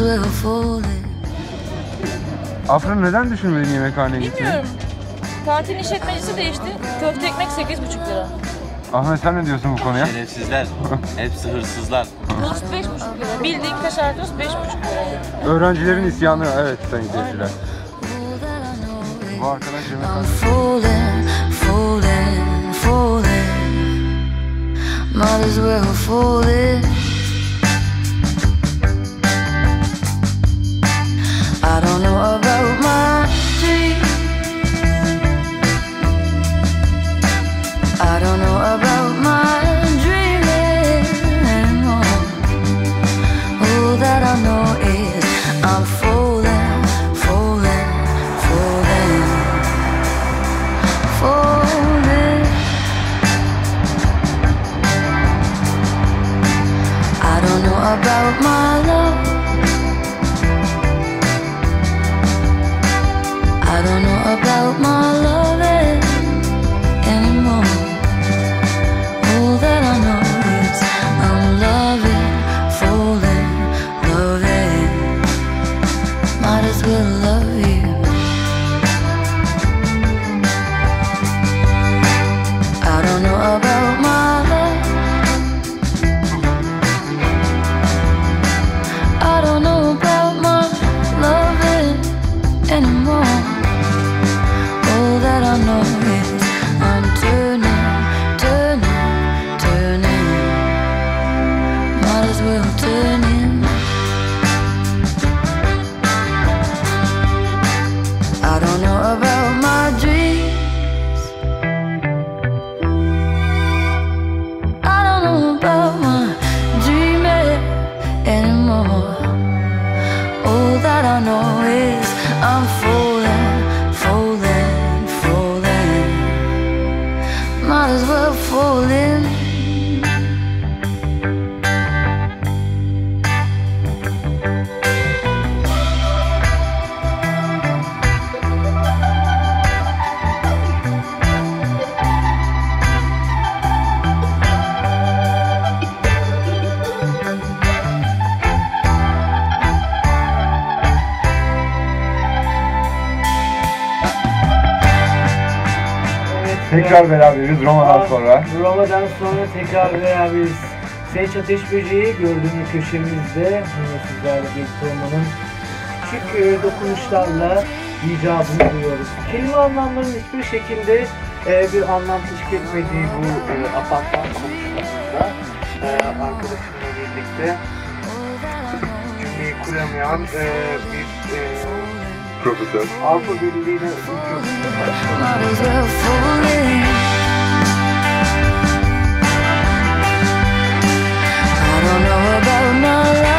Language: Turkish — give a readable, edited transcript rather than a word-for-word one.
Afra neden düşünmedin yemekhaneye gitmeyi? Bilmiyorum. Kantin işletmecisi değişti. Köfte ekmek 8,5 lira. Ahmet sen ne diyorsun bu konuya? Şerefsizler. Hepsi hırsızlar. Tost 5,5 lira. Bildiğin kaşar tost 5,5 lira. Öğrencilerin isyanı, evet sayın seyirciler. Bu arkadaş yemekhane. I don't know about my dreams. I don't know about my dreaming anymore. All that I know is I'm falling, falling, falling, falling. I don't know about my love. I don't know about my loving anymore. All that I know is I'm loving, falling, loving. Might as well love you. I don't know about my love. I don't know about my loving anymore. All that I know is I'm turning, turning, turning. Might as well turn in. I don't know about my dreams. I don't know about my dreaming anymore. All that I know is I'm falling, falling, falling. Might as well fall in. Tekrar beraberiz Roma'dan sonra. Roma'dan sonra tekrar beraberiz. Seç Ateş Böceği gördüğünüz köşemizde yine sizlerle birlikte olmanın küçük dokunuşlarla icabını duyuyoruz. Kelime anlamlarının hiçbir şekilde bir anlam teşkil etmediği bu apartman konuşmasında arkadaşımla birlikte cümleyi kuramayan bir Profesör. Avrupa Birliği'ne Might as well fall in. I don't know about my life.